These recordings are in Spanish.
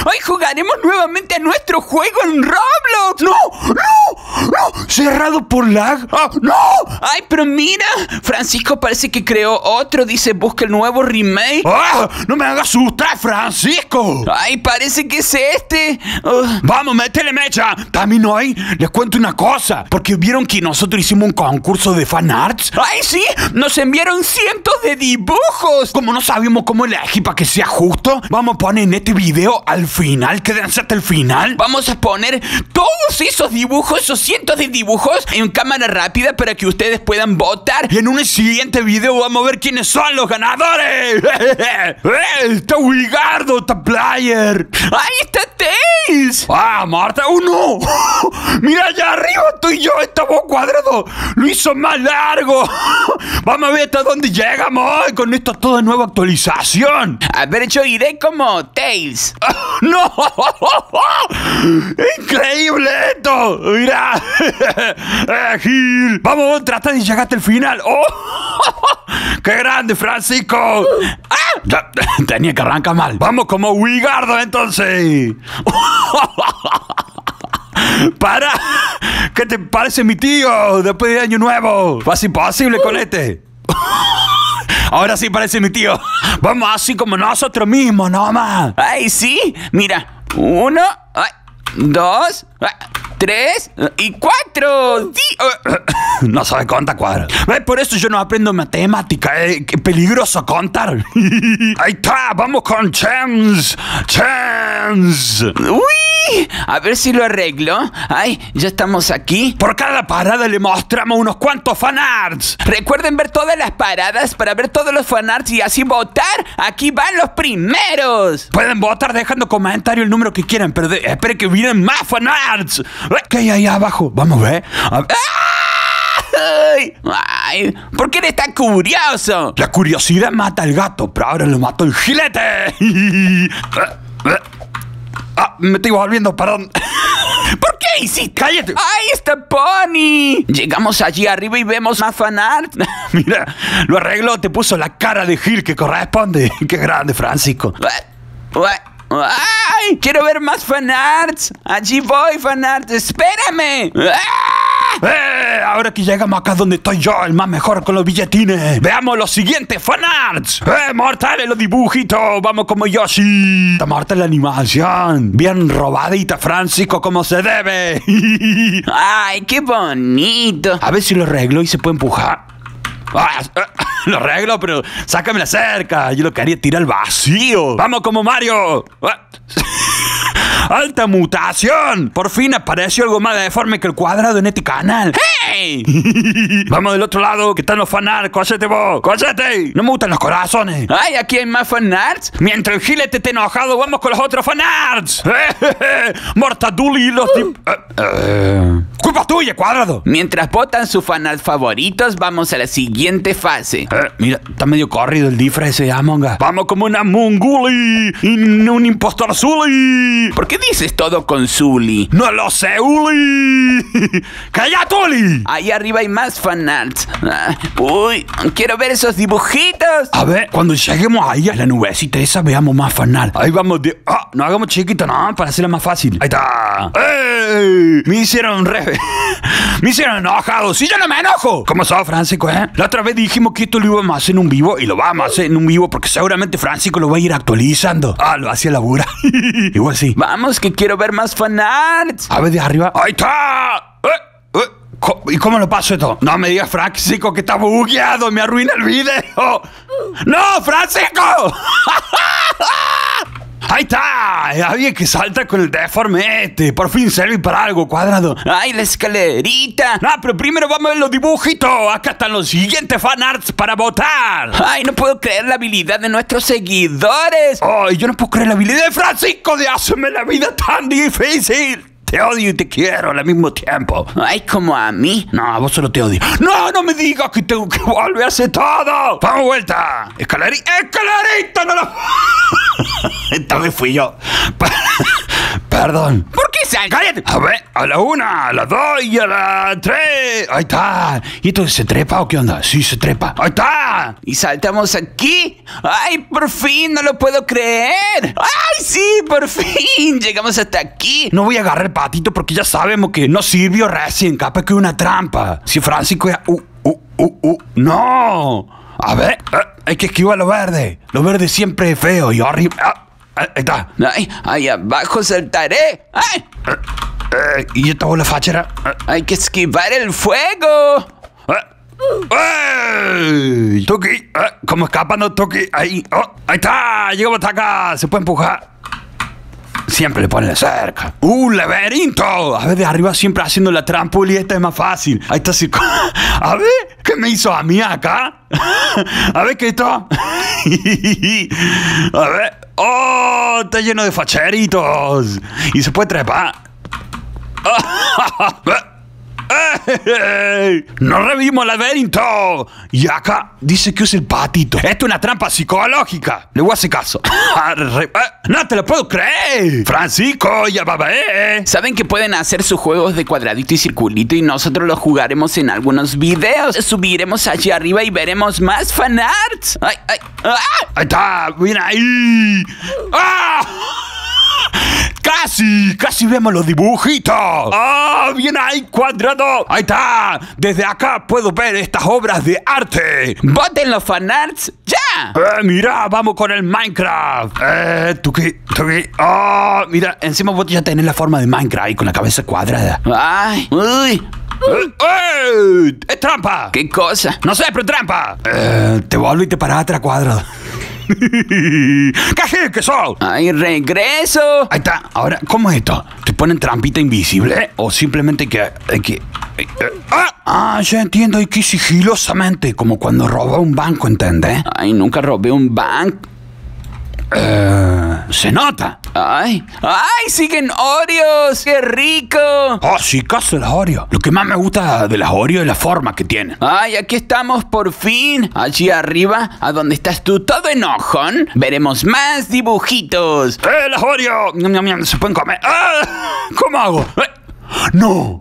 Hoy jugaremos nuevamente a nuestro juego en Roblox. ¡No! ¡Cerrado por lag! ¡Ah, no! Ay, pero mira, Francisco parece que creó otro. Dice, busca el nuevo remake. ¡Ah! ¡No me hagas asustar, Francisco! Ay, parece que es este. Vamos, métele mecha. También hoy les cuento una cosa. Porque vieron que nosotros hicimos un concurso de fanarts. Ay, sí, nos enviaron cientos de dibujos. Como no sabíamos cómo elegir para que sea justo, vamos a poner en este video al final. Quédense hasta el final. Vamos a poner todos esos dibujos, esos cientos de dibujos, en cámara rápida para que ustedes puedan votar. Y en un siguiente video vamos a ver quiénes son los ganadores. Está Wigardo, está Player. ¡Ahí está Tails! ¡Ah, Marta! ¡Oh, no! ¡Mira allá arriba estoy yo! ¡Estamos cuadrado! ¡Lo hizo más largo! Vamos a ver hasta dónde llegamos con esta toda nueva actualización. A ver, yo iré como Tails. ¡No! ¡Increíble esto! ¡Mira! Gil. Vamos a tratar de llegar hasta el final. ¡Oh! ¡Qué grande, Francisco! ¡Ah! Ya, tenía que arrancar mal. Vamos como Wigardo, entonces. ¡Para! ¿Qué te parece mi tío después de Año Nuevo? Fue imposible con este. Ahora sí parece mi tío. Vamos así como nosotros mismos, nomás. ¡Ay, sí! Mira, 1, 2, 3 y 4. ¡Sí! No sabe contar cuadros. Por eso yo no aprendo matemática. Qué peligroso contar. Ahí está, vamos con Chance. ¡Uy! A ver si lo arreglo. Ay, ya estamos aquí. Por cada parada le mostramos unos cuantos fanarts. Recuerden ver todas las paradas para ver todos los fanarts y así votar. Aquí van los primeros. Pueden votar dejando comentarios el número que quieran, pero espere que vienen más fanarts. ¿Qué hay ahí abajo? Vamos a ver. Ay, ¿por qué eres tan curioso? La curiosidad mata al gato, pero ahora lo mató el gilete. Me estoy volviendo, perdón. ¿Por qué hiciste? ¡Cállate! ¡Ahí está Pony! Llegamos allí arriba y vemos más fanart. Mira, lo arregló, te puso la cara de Gil que corresponde. ¡Qué grande, Francisco! ¡Ay! ¡Quiero ver más fanarts! Allí voy, fanarts. ¡Espérame! Ahora que llegamos acá donde estoy yo, el más mejor con los billetines. Veamos los siguientes fanarts. Mortales los dibujitos. Vamos como Yoshi. Está mortal la animación. Bien robadita, Francisco, como se debe. ¡Ay, qué bonito! A ver si lo arreglo y se puede empujar. Lo arreglo, pero sácamela cerca. Yo lo quería tirar al vacío. Vamos como Mario. ¡Alta mutación! Por fin apareció algo más deforme que el cuadrado en este canal. ¡Hey! Vamos del otro lado, que están los fanarts. ¡Cóllate vos! ¡Cóllate! No me gustan los corazones. ¡Ay, aquí hay más fanarts! Mientras el gilete esté enojado, vamos con los otros fanarts. Mortaduli y los culpa tuya, cuadrado. Mientras votan sus fanarts favoritos, vamos a la siguiente fase. Mira, está medio corrido el disfraz ese Among Us. Vamos como una Munguli y un impostor Zully. ¿Por qué dices todo con Zully? ¡No lo sé, Uli! ¡Cállate, Uli! Ahí arriba hay más fanarts. Uy, quiero ver esos dibujitos. A ver, cuando lleguemos ahí a la nubecita esa, veamos más fanart. Ahí vamos de... no hagamos chiquito, no, para hacerla más fácil. Ahí está. ¡Ey! Me hicieron me hicieron enojado. ¡Sí, yo no me enojo! ¿Cómo sos, Francisco, La otra vez dijimos que esto lo íbamos a hacer en un vivo y lo vamos a hacer en un vivo porque seguramente Francisco lo va a ir actualizando. Lo hacía labura. Igual sí. Vamos, que quiero ver más fanarts. A ver, de arriba. ¡Ahí está! ¿Y cómo lo paso esto? No me digas, Francisco, que está bugueado. Me arruina el video. ¡No, Francisco! ¡Ahí está! Había que saltar con el deforme este. Por fin sirve para algo, cuadrado. ¡Ay, la escalerita! No, pero primero vamos a ver los dibujitos. Acá están los siguientes fanarts para votar. ¡Ay, no puedo creer la habilidad de nuestros seguidores! ¡Ay, yo no puedo creer la habilidad de Francisco de hacerme la vida tan difícil! Te odio y te quiero al mismo tiempo. Ay, como a mí. No, a vos solo te odio. No, no me digas que tengo que volver a hacer todo. Vamos vuelta. ¡Escalerita! No lo... Esta vez fui yo. Perdón. ¿Por qué empiezan. ¡Cállate! A ver, a la 1, a la 2 y a la 3. Ahí está. ¿Y esto se trepa o qué onda? Sí, se trepa. Ahí está. Y saltamos aquí. ¡Ay, por fin! ¡No lo puedo creer! ¡Ay, sí! ¡Por fin! Llegamos hasta aquí. No voy a agarrar el patito porque ya sabemos que no sirvió recién. Capaz que es una trampa. Si Francisco ya... ¡No! A ver, hay que esquivar lo verde. Lo verde siempre es feo. Y arriba... ahí está. ¡Ay, ahí abajo saltaré! ¡Ay! ¿Y esta bola fachera? Hay que esquivar el fuego. Tuki, ¿cómo escapando Tuki? Ahí, ahí está, llegamos hasta acá. Se puede empujar. Siempre le ponen cerca. ¡Laberinto! A ver, de arriba siempre haciendo la trampa y esta es más fácil. Ahí está así. A ver, ¿qué me hizo a mí acá? A ver, ¿qué esto? A ver. ¡Oh! Está lleno de facheritos. Y se puede trepar. ¡No revivimos el laberinto! Y acá dice que es el patito. Esto es una trampa psicológica. Le voy a hacer caso. ¡No te lo puedo creer! Francisco, ya va. Saben que pueden hacer sus juegos de cuadradito y circulito y nosotros los jugaremos en algunos videos. Subiremos allí arriba y veremos más fanarts. ¡Ay, ay! ¡Ah! Ahí está, bien ahí. ¡Ah! Casi vemos los dibujitos. ¡Ah! Bien ahí, cuadrado. Ahí está. Desde acá puedo ver estas obras de arte. ¡Voten los fanarts! ¡Ya! Mira, vamos con el Minecraft. Tuki. ¡Oh! Mira, encima vos ya tenés la forma de Minecraft ahí con la cabeza cuadrada. ¡Ay! ¡Uy! ¡Es trampa! ¿Qué cosa? No sé, pero trampa. Te vuelvo y te parás atrás cuadrado. ¿Qué sos? ¡Ay, regreso! Ahí está. Ahora, ¿cómo es esto? ¿Te ponen trampita invisible? ¿O simplemente hay que... ya entiendo. Hay que ir sigilosamente. Como cuando roba un banco, ¿entendés? Ay, nunca robé un banco. Se nota. ¡Ay! ¡Siguen Oreos! ¡Qué rico! Oh, sí, caso las Oreos. Lo que más me gusta de las Oreos es la forma que tienen. ¡Ay, aquí estamos por fin! Allí arriba, a donde estás tú todo enojón, veremos más dibujitos. Las Oreos se pueden comer. ¿Cómo hago? ¡No!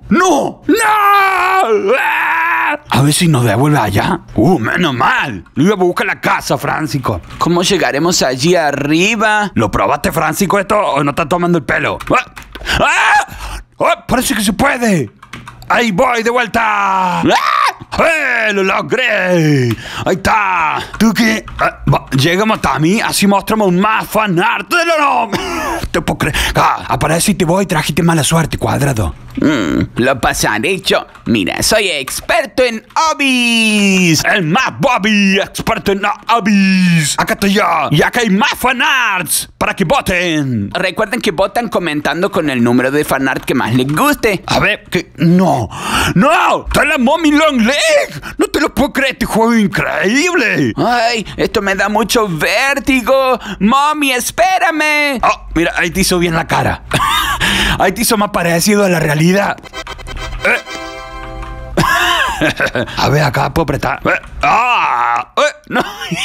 A ver si nos devuelve allá. Menos mal. Lo iba a buscar la casa, Francisco. ¿Cómo llegaremos allí arriba? ¿Lo probaste, Francisco, esto o no estás tomando el pelo? Parece que se puede. Ahí voy de vuelta. ¡Lo logré! Ahí está. ¿Tú qué? Llegamos hasta mí, así mostramos más fanart. ¡No! Te puedo creer. Aparece y te voy, trajiste mala suerte, cuadrado. Lo pasaré yo. Mira, soy experto en hobbies. El más Bobby, experto en hobbies. Acá estoy yo. Y acá hay más fanarts para que voten. Recuerden que votan comentando con el número de fanart que más les guste. A ver, que... ¡No! ¡Está la Mommy Long Leg! ¡No te lo puedo creer! ¡Este juego es increíble! ¡Ay! Esto me da mucho vértigo. ¡Mommy, espérame! Oh, mira, ahí te hizo bien la cara. Ahí te hizo más parecido a la realidad. A ver, acá puedo apretar. No.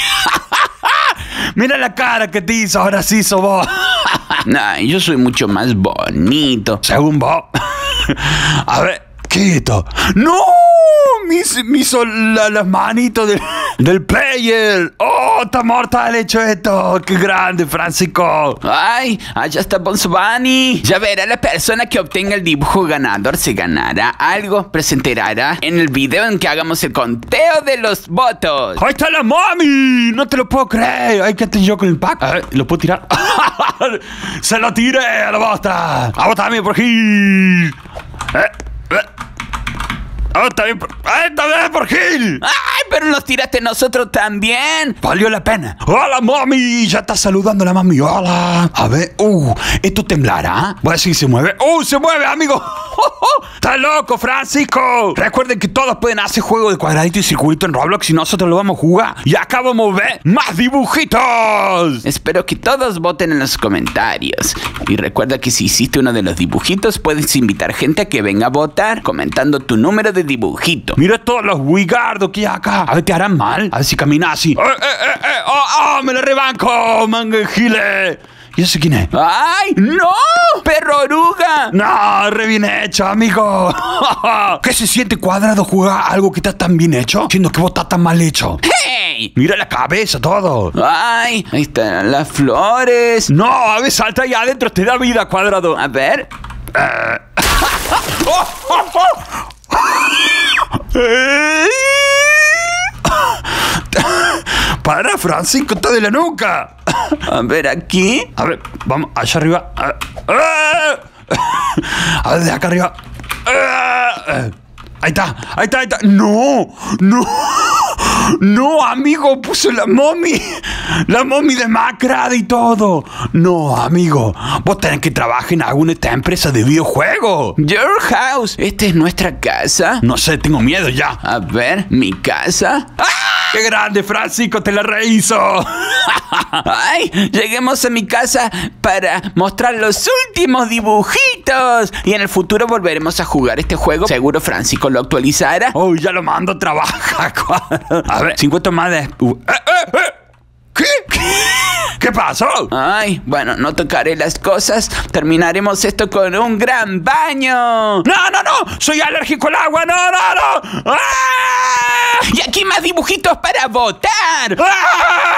Mira la cara que te hizo, ahora sí sos vos. Ay, yo soy mucho más bonito. Según vos. A ver, ¿qué es esto? ¡No! Me hizo las manitos del player. ¡Oh, está mortal hecho esto! ¡Qué grande, Francisco! ¡Ay! Allá está Bugs Bunny. Ya verá, la persona que obtenga el dibujo ganador se ganará algo, pero se enterará en el video en que hagamos el conteo de los votos. ¡Ahí está la Mommy! ¡No te lo puedo creer! ¡Ay, qué estoy yo con el pack! A ver, ¿lo puedo tirar? ¡Se lo tiré a la bosta! ¡A vos también por Gil! También por Gil. ¡Ay, pero los tiraste nosotros también! Valió la pena. ¡Hola, Mommy! Ya está saludando a la mami. ¡Hola! A ver, ¿esto temblará? Voy a decir si se mueve. ¡Se mueve, amigo! ¡Está loco, Francisco! Recuerden que todos pueden hacer juego de cuadradito y circulito en Roblox y nosotros lo vamos a jugar. Y acá vamos a ver más dibujitos. Espero que todos voten en los comentarios. Y recuerda que si hiciste uno de los dibujitos, puedes invitar gente a que venga a votar comentando tu número de dibujito. Mira todos los wigardos que hay acá. A ver, te harán mal. A ver si caminas así. ¡Me la rebanco, manga gile! ¿Y ese quién es? ¡Ay, no! ¡Perro oruga! No, re bien hecho, amigo. ¿Qué se siente, Cuadrado, jugar algo que está tan bien hecho, siendo que vos estás tan mal hecho? ¡Hey! Mira la cabeza, todo. ¡Ay! Ahí están las flores. No, a ver, salta ahí adentro, te da vida, Cuadrado. A ver. Para, Francisco, está de la nuca. A ver aquí. A ver, vamos, allá arriba. A ver, de acá arriba. Ahí está, ahí está, ahí está. No, no. No, amigo, puso la mommy demacrada y todo. No, amigo, vos tenés que trabajar en alguna esta empresa de videojuegos. Your house. ¿Esta es nuestra casa? No sé, tengo miedo ya. A ver, mi casa. ¡Ah! ¡Qué grande, Francisco! ¡Te la rehizo! ¡Ay! Lleguemos a mi casa para mostrar los últimos dibujitos. Y en el futuro volveremos a jugar este juego. Seguro Francisco lo actualizará. ¡Oh, ya lo mando a trabajar! A ver, 50 más de... ¿Qué? ¿Qué pasó? Ay, bueno, no tocaré las cosas. Terminaremos esto con un gran baño. ¡No, no, no! ¡Soy alérgico al agua! ¡No, no, no! ¡Ah! Y aquí más dibujitos para votar. ¡Ah!